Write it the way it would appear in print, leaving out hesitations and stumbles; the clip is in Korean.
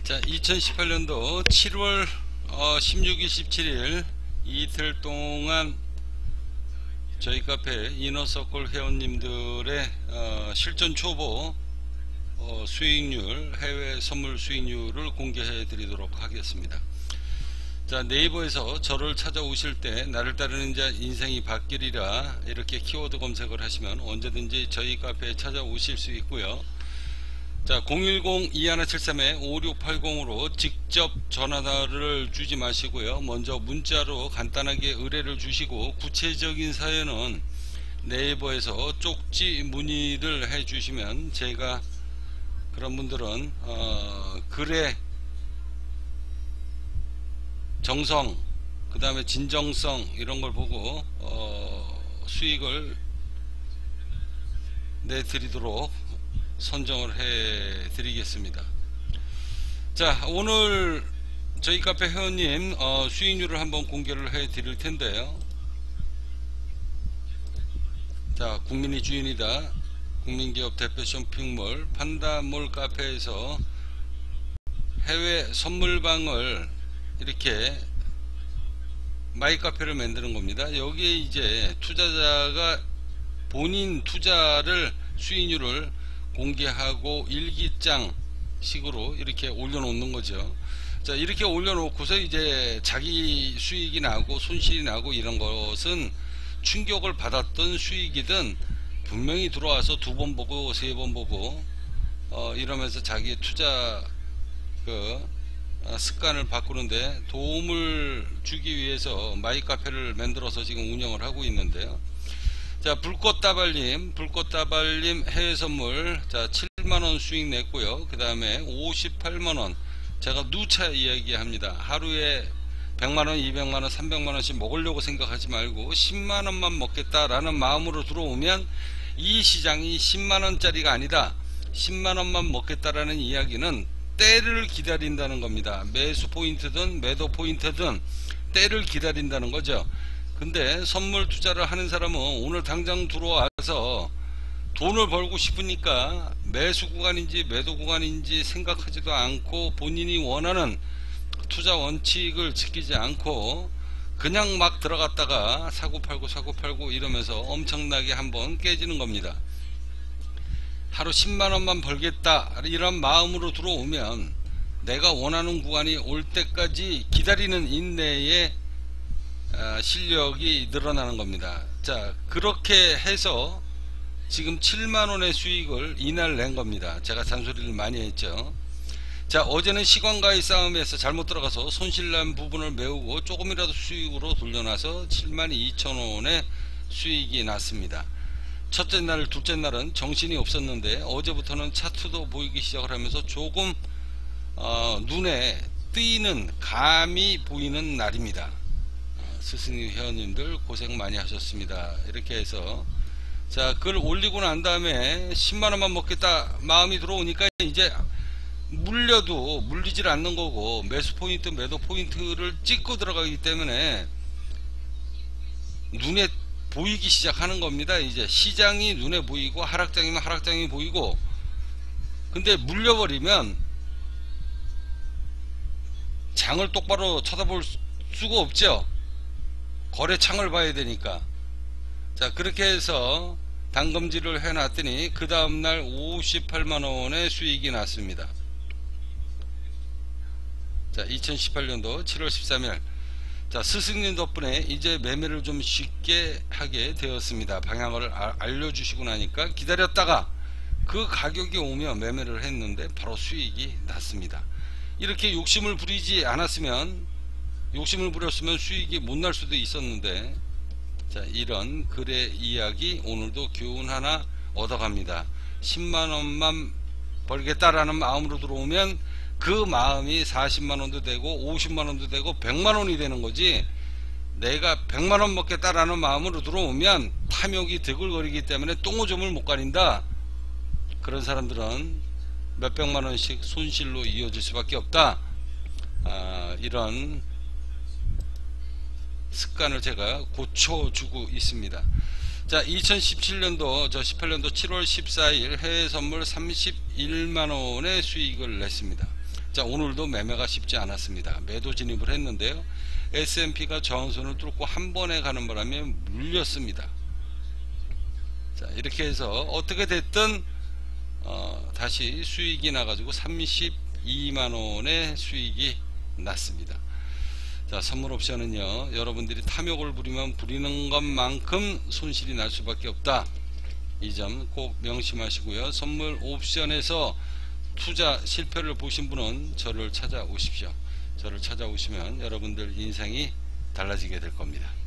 자, 2018년도 7월 16일 17일 이틀 동안 저희 카페 이너서클 회원님들의 실전 초보 수익률, 해외 선물 수익률을 공개해 드리도록 하겠습니다. 자, 네이버에서 저를 찾아오실 때 나를 따르는 자 인생이 바뀌리라 이렇게 키워드 검색을 하시면 언제든지 저희 카페에 찾아오실 수 있고요. 자, 010-2173-5680으로 직접 전화를 주지 마시고요. 먼저 문자로 간단하게 의뢰를 주시고 구체적인 사연은 네이버에서 쪽지 문의를 해 주시면 제가 그런 분들은 글의 정성, 그 다음에 진정성 이런 걸 보고 수익을 내드리도록 선정을 해 드리겠습니다. 자, 오늘 저희 카페 회원님 수익률을 한번 공개를 해 드릴 텐데요. 자, 국민이 주인이다 국민기업 대표 쇼핑몰 판다몰 카페에서 해외 선물방을 이렇게 마이 카페를 만드는 겁니다. 여기에 이제 투자자가 본인 투자를 수익률을 공개하고 일기장 식으로 이렇게 올려놓는 거죠. 자, 이렇게 올려놓고서 이제 자기 수익이 나고 손실이 나고 이런 것은 충격을 받았던 수익이든 분명히 들어와서 두 번 보고 세 번 보고 이러면서 자기 투자 습관을 바꾸는데 도움을 주기 위해서 마이 카페를 만들어서 지금 운영을 하고 있는데요. 자, 불꽃다발님 해외 선물 자 7만원 수익 냈고요. 그 다음에 58만원 제가 누차 이야기합니다. 하루에 100만원 200만원 300만원씩 먹으려고 생각하지 말고 10만원만 먹겠다라는 마음으로 들어오면 이 시장이 10만원짜리가 아니다 10만원만 먹겠다라는 이야기는 때를 기다린다는 겁니다. 매수 포인트든 매도 포인트든 때를 기다린다는 거죠. 근데 선물 투자를 하는 사람은 오늘 당장 들어와서 돈을 벌고 싶으니까 매수 구간인지 매도 구간인지 생각하지도 않고 본인이 원하는 투자 원칙을 지키지 않고 그냥 막 들어갔다가 사고 팔고 이러면서 엄청나게 한번 깨지는 겁니다. 하루 10만원만 벌겠다 이런 마음으로 들어오면 내가 원하는 구간이 올 때까지 기다리는 인내의 실력이 늘어나는 겁니다. 자, 그렇게 해서 지금 7만원의 수익을 이날 낸 겁니다. 제가 잔소리를 많이 했죠. 자, 어제는 시간과의 싸움에서 잘못 들어가서 손실난 부분을 메우고 조금이라도 수익으로 돌려놔서 72,000원의 수익이 났습니다. 첫째 날 둘째 날은 정신이 없었는데 어제부터는 차트도 보이기 시작을 하면서 조금 눈에 띄는 감이 보이는 날입니다. 스승님 회원님들 고생 많이 하셨습니다. 이렇게 해서 자, 그걸 올리고 난 다음에 10만원만 먹겠다 마음이 들어오니까 이제 물려도 물리질 않는 거고 매수 포인트 매도 포인트를 찍고 들어가기 때문에 눈에 보이기 시작하는 겁니다. 이제 시장이 눈에 보이고 하락장이면 하락장이 보이고, 근데 물려버리면 장을 똑바로 쳐다볼 수가 없죠. 거래창을 봐야 되니까. 자, 그렇게 해서 단검질을 해놨더니 그 다음날 58만원의 수익이 났습니다. 자, 2018년도 7월 13일 자, 스승님 덕분에 이제 매매를 좀 쉽게 하게 되었습니다. 방향을 알려주시고 나니까 기다렸다가 그 가격이 오면 매매를 했는데 바로 수익이 났습니다. 이렇게 욕심을 부렸으면 수익이 못 날 수도 있었는데, 자, 이런 글의 이야기 오늘도 교훈 하나 얻어갑니다. 10만원만 벌겠다라는 마음으로 들어오면 그 마음이 40만원도 되고 50만원도 되고 100만원이 되는 거지, 내가 100만원 먹겠다라는 마음으로 들어오면 탐욕이 드글거리기 때문에 똥오줌을 못 가린다. 그런 사람들은 몇백만원씩 손실로 이어질 수밖에 없다. 이런 습관을 제가 고쳐주고 있습니다. 자, 2017년도 18년도 7월 14일 해외 선물 31만원의 수익을 냈습니다. 자, 오늘도 매매가 쉽지 않았습니다. 매도 진입을 했는데요. S&P가 저항선을 뚫고 한 번에 가는 바람에 물렸습니다. 자, 이렇게 해서 어떻게 됐든 다시 수익이 나가지고 32만원의 수익이 났습니다. 자, 선물 옵션은요, 여러분들이 탐욕을 부리면 부리는 것만큼 손실이 날 수밖에 없다. 이 점 꼭 명심하시고요. 선물 옵션에서 투자 실패를 보신 분은 저를 찾아오십시오. 저를 찾아오시면 여러분들 인생이 달라지게 될 겁니다.